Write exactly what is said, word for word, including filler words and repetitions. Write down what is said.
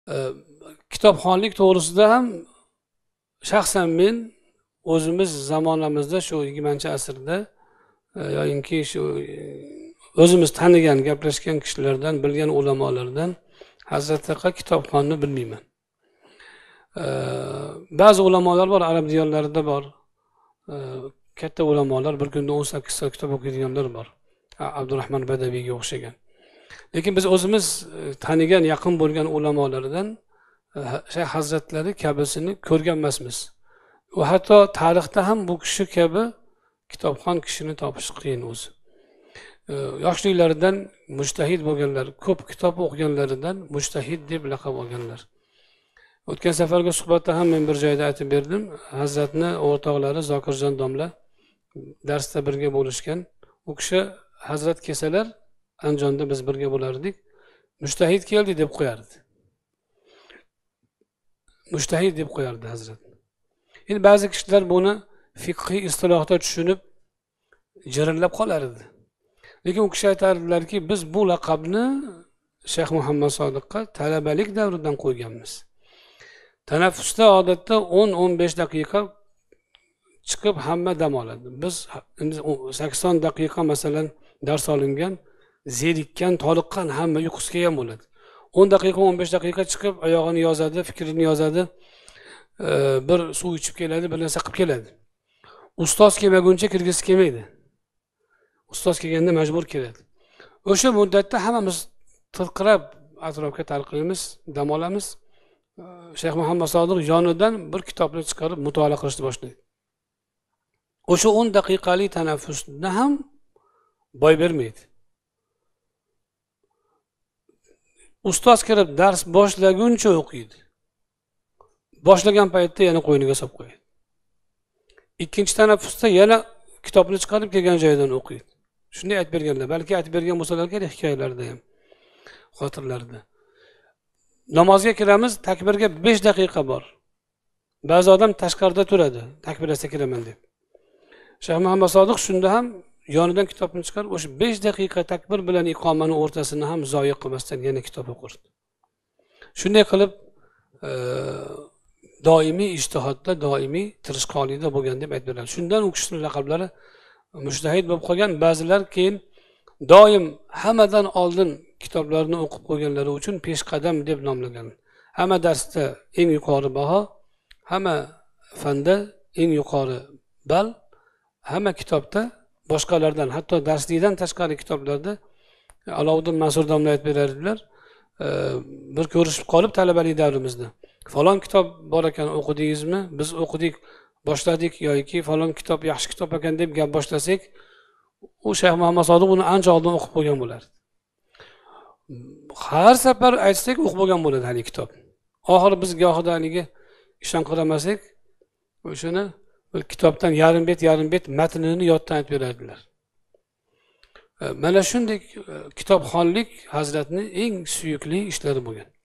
Ee, kitobxonlik to'g'risida ham shaxsan men o'zimiz zamonamizda shu yigirmanchi asrda e, yoyinki shu e, o'zimiz tanigan, gaplashgan kishilardan, bilgan ulamolardan Hazrati Qa kitobxonni bilmayman. Ee, ba'zi ulamolar bor, arab diyarlarida bor. Ee, katta ulamolar bir kunda o'n sakkizta kitob o'qiydiganlar bor. Abdurahmon Badaviyga o'xshagan. Lekin biz o'zimiz e, tanigan, yaqin bo'lgan ulamolardan Shayx Hazratlari kabisini ko'rgan emasmiz. Va hatto tarixda ham bu kishi kabi kitobxon kishini topish qiyin o'zi. Yoshliklaridan mujtahid bo'lganlar, ko'p kitob o'qiganlaridan mujtahid deb laqab olganlar. O'tgan safargi suhbatda ham men bir joyda aytib berdim. Hazratni o'rtoqlari Zokirjon domla darsda birga bo'lishgan. U kishi Hazrat kelsalar, Andijonda biz birga bo'lardik. Mujtahid keldi deb qo'yardi. Mujtahid deb qo'yardi Hazrat. Endi ba'zi kishilar buni fiqhiy istilohda tushunib jirillab qolar edi. Lekin u kishi aytardilarki, biz bu laqabni Shayx Muhammad Sodiqqa talabalik davridan qo'yganmiz. Tanaffusda odatda o'n o'n besh daqiqa chiqib hamma dam oladi. Biz sakson daqiqa masalan dars olingan, zerikkan, toliqqan, hamma uyqusi kelgan bo'ladi. o'n daqiqa, o'n besh daqiqa chiqib oyog'ini yozadi, fikrini yozadi, bir suv ichib keladi, bir narsa qilib keladi. Ustoz kelmaguncha kirgisi kelmaydi. Ustoz kelganda majbur keladi. O'sha muddatda hammamiz tirqirab atrofga tarqalamiz, dam olamiz. Shayx Muhammad Sodiq yonidan bir kitobni chiqarib mutolaa qilishni boshlaydi. O'sha o'n daqiqalik tanaffusda ham boy bermaydi. Ustoz kirib dars boshlaguncha o'qiydi. Boshlagan paytda yana qo'yniga solib qo'yadi. Ikkinchi tanaffusda yana kitobni chiqarib kelgan joyidan o'qiydi. Shunday aytib berganlar. Balki aytib bergan bo'lsalar kerak hikoyalarda ham, xotirlarda. Namozga kiramiz, takbirga besh daqiqa bor. Ba'zi odam tashqarida turadi, takbirasiga kiraman deb. Shayx Muhammad Sodiq shunda ham yonidan kitobni chiqarib, o'sha besh daqiqa takbir bilan iqomani o'rtasini ham zoya qilmasdan yana kitob o'qirdi. Shunday qilib e, doimiy ijtihodda, doimiy tirishqolikda bo'lgan deb aytdilar. Shundan u kishining laqablari mujtahid bo'lib qolgan. Ba'zilar keyin doim hammadan oldin kitoblarni o'qib qo'yganlari uchun peshqadam deb nomlagan. Hamma darsda eng yuqori baho, hamma fanda eng yuqori ball, hamma kitobda boshqalardan, hatto darslikdan tashqari kitoblarda Alovuddin Mansur domla aytib berardilar. Bir ko'rishib qolib talabalik davrimizda. Falon kitob bor ekan, o'qidingizmi? Biz o'qidik, boshladik yoki falon kitob yaxshi kitob ekan deb gap boshlasak, u Shayx Muhammad Sodiq uni ancha oldin o'qib qo'ygan bo'lardi. Har safar aytsak o'qib bo'lgan bo'ladi hali kitob. Oxiri biz gohida haligi ishon qilamasak, o'shani bir kitobdan yarim bet yarim bet matnini yoddan aytib berardilar. Mana shunday kitobxonlik Hazratning eng suyukli ishlari bo'lgan.